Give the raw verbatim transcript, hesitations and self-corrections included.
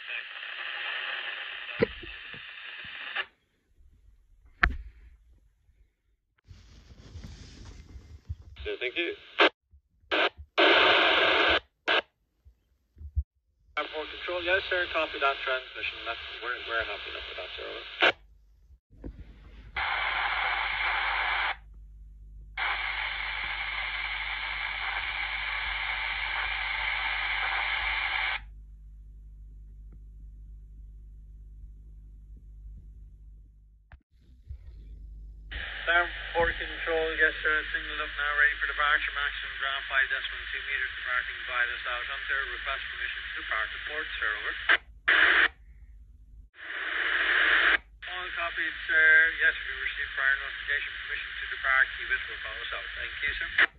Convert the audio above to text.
So, thank you. Airport control, yes sir, copy that transmission. That's, we're, we're happy enough with that, sir. Over. Airport control, yes sir, signal up now, ready for departure, maximum ground five decimal two meters, departing via the south sir, request permission to depart the port, sir, over. All copied, sir, yes, we received prior notification, permission to depart, keep it, will follow south, thank you sir.